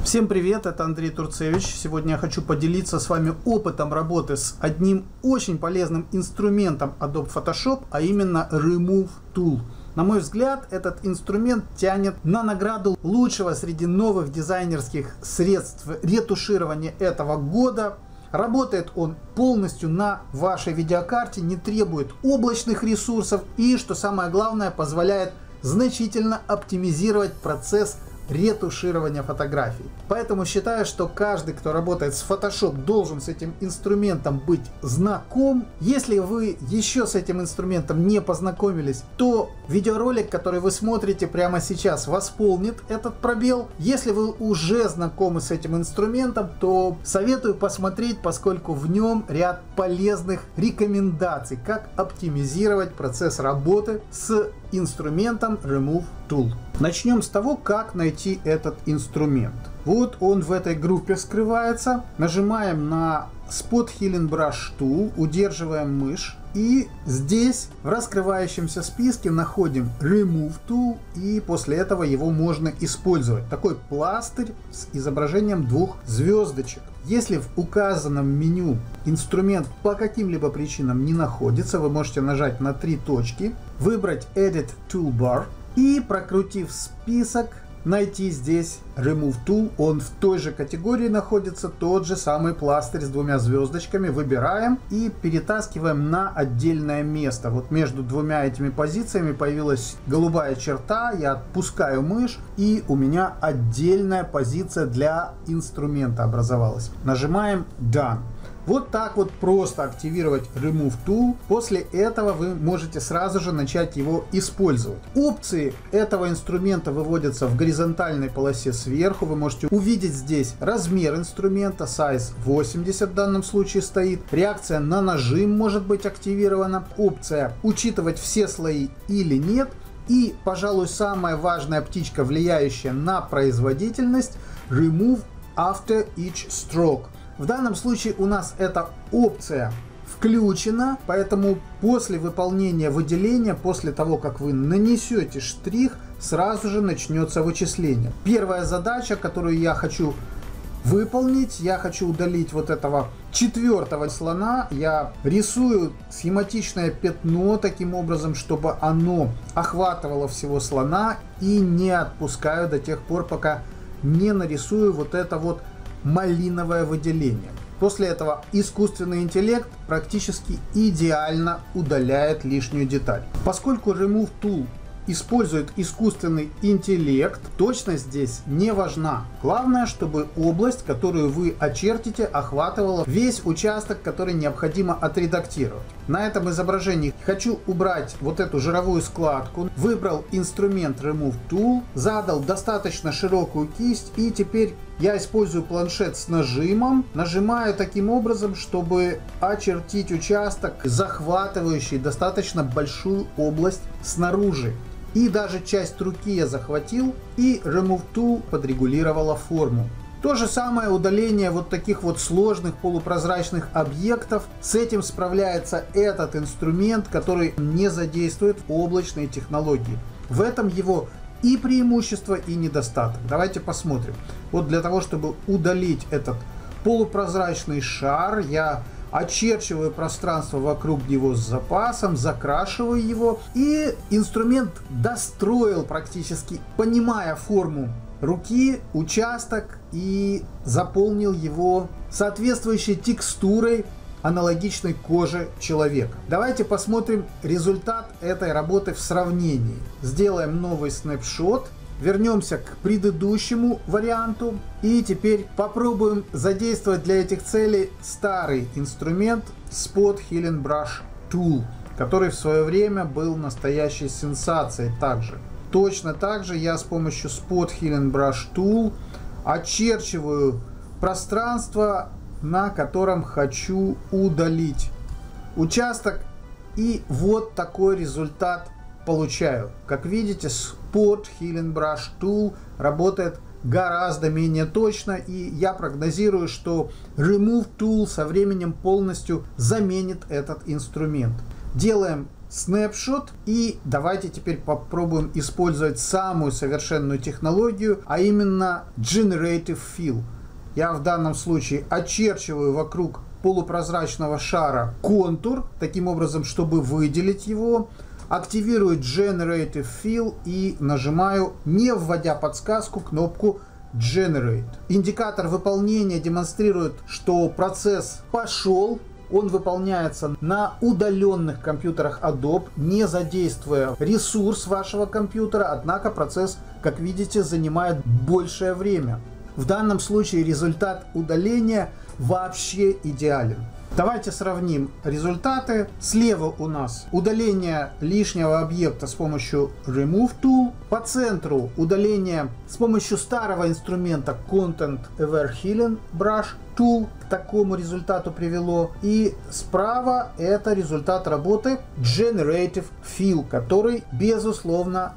Всем привет, это Андрей Турцевич. Сегодня я хочу поделиться с вами опытом работы с одним очень полезным инструментом Adobe Photoshop, а именно Remove Tool. На мой взгляд, этот инструмент тянет на награду лучшего среди новых дизайнерских средств ретуширования этого года. Работает он полностью на вашей видеокарте, не требует облачных ресурсов и, что самое главное, позволяет значительно оптимизировать процесс ретуширования фотографий. Поэтому считаю, что каждый, кто работает с Photoshop, должен с этим инструментом быть знаком. Если вы еще с этим инструментом не познакомились, то видеоролик, который вы смотрите прямо сейчас, восполнит этот пробел. Если вы уже знакомы с этим инструментом, то советую посмотреть, поскольку в нем ряд полезных рекомендаций, как оптимизировать процесс работы с инструментом Remove Tool. Начнем с того, как найти этот инструмент. Вот он в этой группе скрывается. Нажимаем на Spot Healing Brush Tool, удерживаем мышь. И здесь в раскрывающемся списке находим Remove Tool, и после этого его можно использовать. Такой пластырь с изображением двух звездочек. Если в указанном меню инструмент по каким-либо причинам не находится, вы можете нажать на три точки, выбрать Edit Toolbar и, прокрутив список, найти здесь Remove Tool. Он в той же категории находится, тот же самый пластырь с двумя звездочками. Выбираем и перетаскиваем на отдельное место. Вот между двумя этими позициями появилась голубая черта. Я отпускаю мышь, и у меня отдельная позиция для инструмента образовалась. Нажимаем Done. Вот так вот просто активировать Remove Tool. После этого вы можете сразу же начать его использовать. Опции этого инструмента выводятся в горизонтальной полосе сверху. Вы можете увидеть здесь размер инструмента, size 80 в данном случае стоит. Реакция на нажим может быть активирована. Опция учитывать все слои или нет. И, пожалуй, самая важная птичка, влияющая на производительность, Remove After Each Stroke. В данном случае у нас эта опция включена, поэтому после выполнения выделения, после того, как вы нанесете штрих, сразу же начнется вычисление. Первая задача, которую я хочу выполнить, я хочу удалить вот этого четвертого слона. Я рисую схематичное пятно таким образом, чтобы оно охватывало всего слона, и не отпускаю до тех пор, пока не нарисую вот это вот малиновое выделение. После этого искусственный интеллект практически идеально удаляет лишнюю деталь. Поскольку Remove Tool использует искусственный интеллект, точность здесь не важна. Главное, чтобы область, которую вы очертите, охватывала весь участок, который необходимо отредактировать. На этом изображении хочу убрать вот эту жировую складку. Выбрал инструмент Remove Tool, задал достаточно широкую кисть, и теперь я использую планшет с нажимом. Нажимаю таким образом, чтобы очертить участок, захватывающий достаточно большую область снаружи. И даже часть руки я захватил, и Remove Tool подрегулировала форму. То же самое удаление вот таких вот сложных полупрозрачных объектов. С этим справляется этот инструмент, который не задействует облачные технологии. В этом его и преимущество, и недостаток. Давайте посмотрим. Вот для того, чтобы удалить этот полупрозрачный шар, я очерчиваю пространство вокруг него с запасом, закрашиваю его, и инструмент достроил практически, понимая форму руки, участок, и заполнил его соответствующей текстурой, аналогичной коже человека. Давайте посмотрим результат этой работы в сравнении. Сделаем новый снапшот. Вернемся к предыдущему варианту и теперь попробуем задействовать для этих целей старый инструмент Spot Healing Brush Tool, который в свое время был настоящей сенсацией также. Точно так же я с помощью Spot Healing Brush Tool очерчиваю пространство, на котором хочу удалить участок, и вот такой результат получаю. Как видите, Spot Healing Brush Tool работает гораздо менее точно, и я прогнозирую, что Remove Tool со временем полностью заменит этот инструмент. Делаем Snapshot. И давайте теперь попробуем использовать самую совершенную технологию, а именно Generative Fill. Я в данном случае очерчиваю вокруг полупрозрачного шара контур, таким образом, чтобы выделить его. Активирую Generative Fill и нажимаю, не вводя подсказку, кнопку Generate. Индикатор выполнения демонстрирует, что процесс пошел. Он выполняется на удаленных компьютерах Adobe, не задействуя ресурс вашего компьютера, однако процесс, как видите, занимает большее время. В данном случае результат удаления вообще идеален. Давайте сравним результаты. Слева у нас удаление лишнего объекта с помощью Remove Tool. По центру удаление с помощью старого инструмента Content Aware Healing Brush Tool. К такому результату привело. И справа это результат работы Generative Fill, который безусловно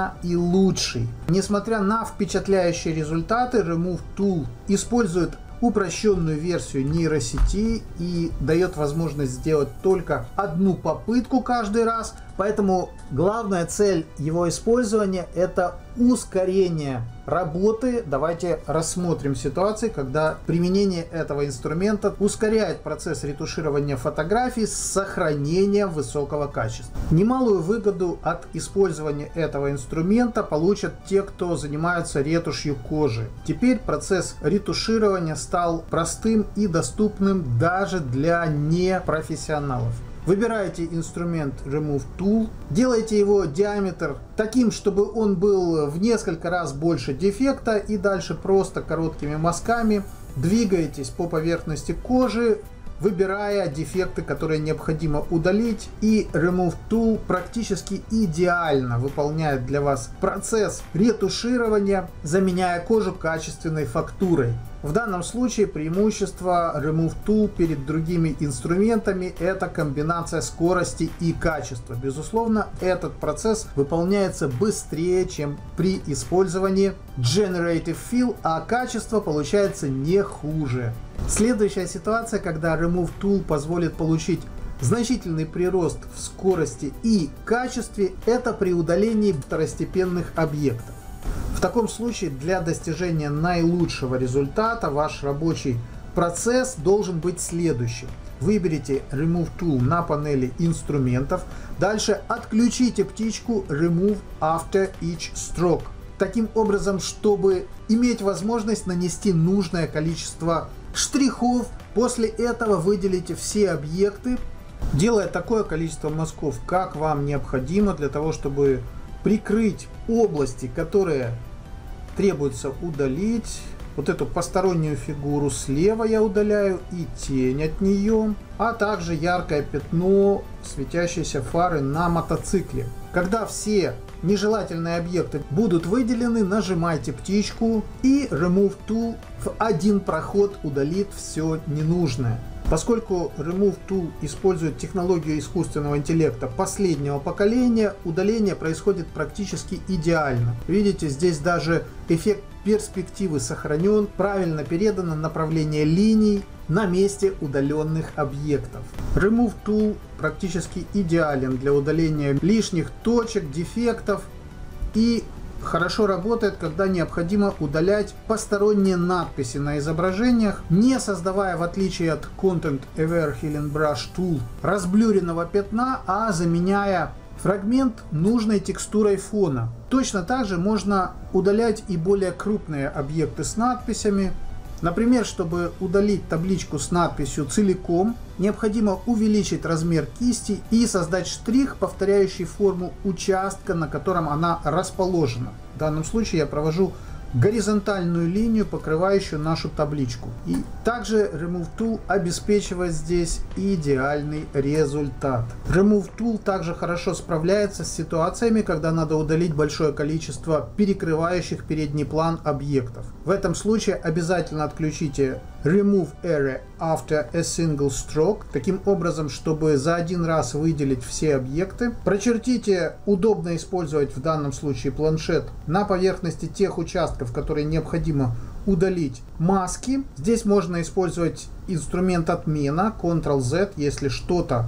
наилучший. Несмотря на впечатляющие результаты, Remove Tool использует упрощенную версию нейросети и дает возможность сделать только одну попытку каждый раз. Поэтому главная цель его использования – это ускорение работы. Давайте рассмотрим ситуации, когда применение этого инструмента ускоряет процесс ретуширования фотографий с сохранением высокого качества. Немалую выгоду от использования этого инструмента получат те, кто занимаются ретушью кожи. Теперь процесс ретуширования стал простым и доступным даже для непрофессионалов. Выбираете инструмент Remove Tool, делаете его диаметр таким, чтобы он был в несколько раз больше дефекта, и дальше просто короткими мазками двигаетесь по поверхности кожи, выбирая дефекты, которые необходимо удалить, и Remove Tool практически идеально выполняет для вас процесс ретуширования, заменяя кожу качественной фактурой. В данном случае преимущество Remove Tool перед другими инструментами – это комбинация скорости и качества. Безусловно, этот процесс выполняется быстрее, чем при использовании Generative Fill, а качество получается не хуже. Следующая ситуация, когда Remove Tool позволит получить значительный прирост в скорости и качестве, это при удалении второстепенных объектов. В таком случае для достижения наилучшего результата ваш рабочий процесс должен быть следующим. Выберите Remove Tool на панели инструментов. Дальше отключите птичку Remove After Each Stroke. Таким образом, чтобы иметь возможность нанести нужное количество штрихов. После этого выделите все объекты, делая такое количество мазков, как вам необходимо, для того, чтобы прикрыть области, которые требуется удалить. Вот эту постороннюю фигуру слева я удаляю и тень от нее, а также яркое пятно светящейся фары на мотоцикле. Когда все нежелательные объекты будут выделены, нажимайте птичку, и Remove Tool в один проход удалит все ненужное. Поскольку Remove Tool использует технологию искусственного интеллекта последнего поколения, удаление происходит практически идеально. Видите, здесь даже эффект перспективы сохранен, правильно передано направление линий на месте удаленных объектов. Remove Tool практически идеален для удаления лишних точек, дефектов и хорошо работает, когда необходимо удалять посторонние надписи на изображениях, не создавая, в отличие от Content Aware Healing Brush Tool, разблюренного пятна, а заменяя фрагмент нужной текстурой фона. Точно так же можно удалять и более крупные объекты с надписями. Например, чтобы удалить табличку с надписью целиком, необходимо увеличить размер кисти и создать штрих, повторяющий форму участка, на котором она расположена. В данном случае я провожу горизонтальную линию, покрывающую нашу табличку. И также Remove Tool обеспечивает здесь идеальный результат. Remove Tool также хорошо справляется с ситуациями, когда надо удалить большое количество перекрывающих передний план объектов. В этом случае обязательно отключите Remove Area After a Single Stroke, таким образом, чтобы за один раз выделить все объекты. Прочертите удобно использовать в данном случае планшет на поверхности тех участков, которые необходимо удалить, маски. Здесь можно использовать инструмент отмена Ctrl-Z, если что-то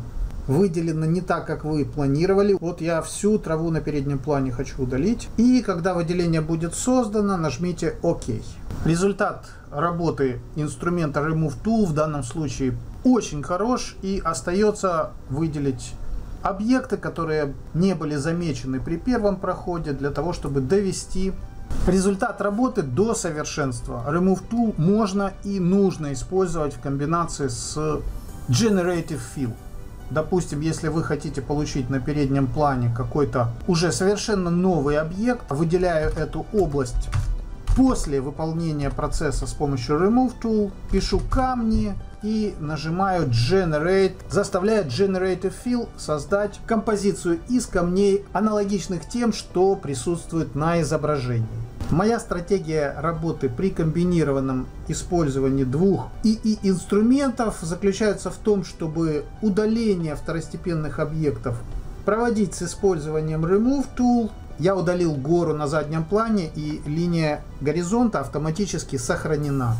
выделено не так, как вы планировали. Вот я всю траву на переднем плане хочу удалить. И когда выделение будет создано, нажмите ОК. Результат работы инструмента Remove Tool в данном случае очень хорош, и остается выделить объекты, которые не были замечены при первом проходе, для того, чтобы довести результат работы до совершенства. Remove Tool можно и нужно использовать в комбинации с Generative Fill. Допустим, если вы хотите получить на переднем плане какой-то уже совершенно новый объект, выделяю эту область после выполнения процесса с помощью Remove Tool, пишу камни и нажимаю Generate, заставляя Generative Fill создать композицию из камней, аналогичных тем, что присутствует на изображении. Моя стратегия работы при комбинированном использовании двух ИИ инструментов заключается в том, чтобы удаление второстепенных объектов проводить с использованием Remove Tool. Я удалил гору на заднем плане, и линия горизонта автоматически сохранена.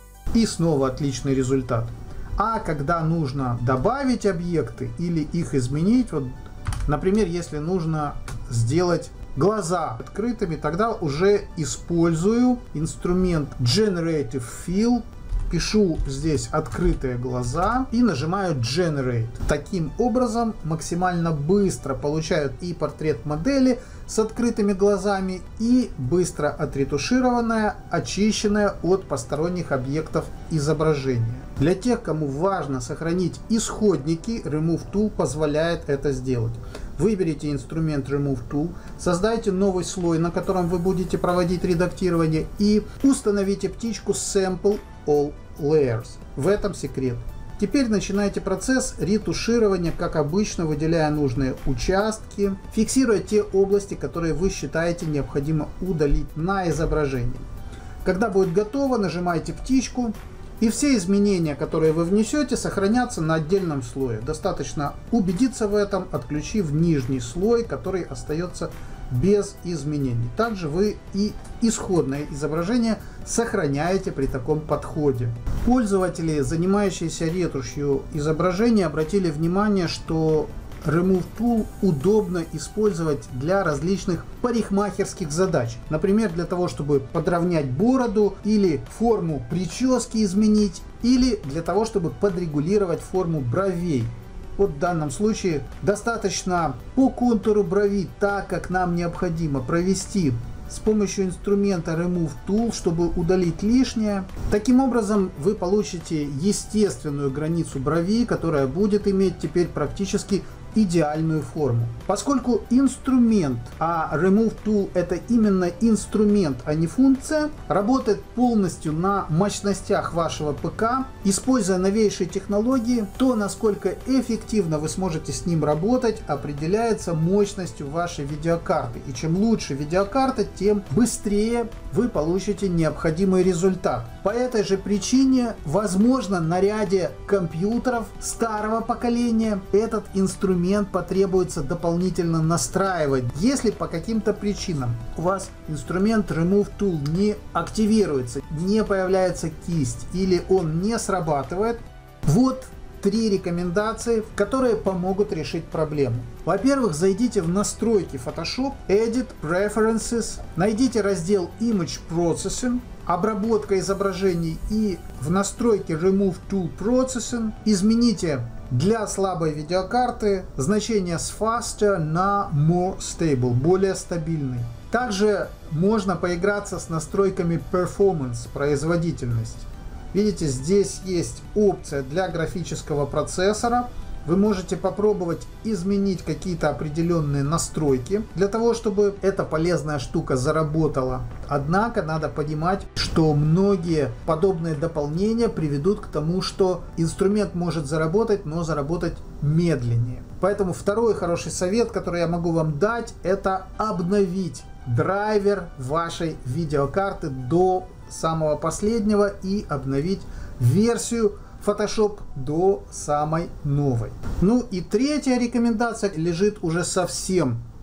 И снова отличный результат. А когда нужно добавить объекты или их изменить, вот, например, если нужно сделать глаза открытыми, тогда уже использую инструмент Generative Fill, пишу здесь открытые глаза и нажимаю Generate. Таким образом максимально быстро получают и портрет модели с открытыми глазами, и быстро отретушированное, очищенное от посторонних объектов изображение. Для тех, кому важно сохранить исходники, Remove Tool позволяет это сделать. Выберите инструмент Remove Tool, создайте новый слой, на котором вы будете проводить редактирование, и установите птичку Sample All Layers. В этом секрет. Теперь начинайте процесс ретуширования, как обычно, выделяя нужные участки, фиксируя те области, которые вы считаете необходимо удалить на изображении. Когда будет готово, нажимайте птичку, и все изменения, которые вы внесете, сохранятся на отдельном слое. Достаточно убедиться в этом, отключив нижний слой, который остается без изменений. Также вы и исходное изображение сохраняете при таком подходе. Пользователи, занимающиеся ретушью изображения, обратили внимание, что Remove Tool удобно использовать для различных парикмахерских задач. Например, для того, чтобы подровнять бороду или форму прически изменить, или для того, чтобы подрегулировать форму бровей. Вот в данном случае достаточно по контуру брови, так как нам необходимо провести с помощью инструмента Remove Tool, чтобы удалить лишнее. Таким образом вы получите естественную границу брови, которая будет иметь теперь практически идеальную форму. Поскольку инструмент, а Remove Tool это именно инструмент, а не функция, работает полностью на мощностях вашего ПК, используя новейшие технологии, то насколько эффективно вы сможете с ним работать, определяется мощностью вашей видеокарты. И чем лучше видеокарта, тем быстрее вы получите необходимый результат. По этой же причине, возможно, на ряде компьютеров старого поколения этот инструмент потребуется дополнительно настраивать. Если по каким-то причинам у вас инструмент Remove Tool не активируется, не появляется кисть или он не срабатывает, вот 3 рекомендации, которые помогут решить проблему. Во-первых, зайдите в настройки Photoshop, Edit, Preferences, найдите раздел Image Processing, обработка изображений, и в настройке Remove Tool Processing измените для слабой видеокарты значение с Faster на More Stable, более стабильный. Также можно поиграться с настройками Performance, производительность. Видите, здесь есть опция для графического процессора. Вы можете попробовать изменить какие-то определенные настройки для того, чтобы эта полезная штука заработала. Однако надо понимать, что многие подобные дополнения приведут к тому, что инструмент может заработать, но заработать медленнее. Поэтому второй хороший совет, который я могу вам дать, это обновить драйвер вашей видеокарты до самого последнего и обновить версию Photoshop до самой новой. Ну и третья рекомендация лежит уже совсем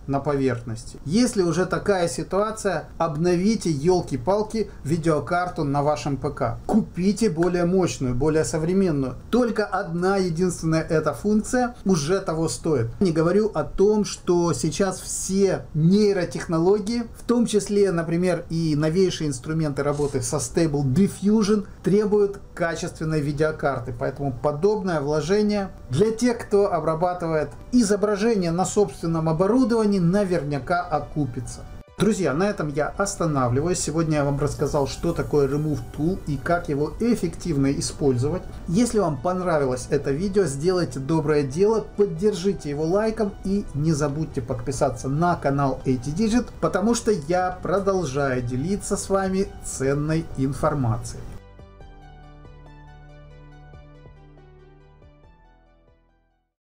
на поверхности. Если уже такая ситуация, обновите, елки-палки, видеокарту на вашем ПК. Купите более мощную, более современную. Только одна единственная эта функция уже того стоит. Не говорю о том, что сейчас все нейротехнологии, в том числе, например, и новейшие инструменты работы со Stable Diffusion, требуют качественной видеокарты. Поэтому подобное вложение для тех, кто обрабатывает изображение на собственном оборудовании, наверняка окупится. Друзья, на этом я останавливаюсь. Сегодня я вам рассказал, что такое Remove Tool и как его эффективно использовать. Если вам понравилось это видео, сделайте доброе дело, поддержите его лайком и не забудьте подписаться на канал ATDigit, потому что я продолжаю делиться с вами ценной информацией.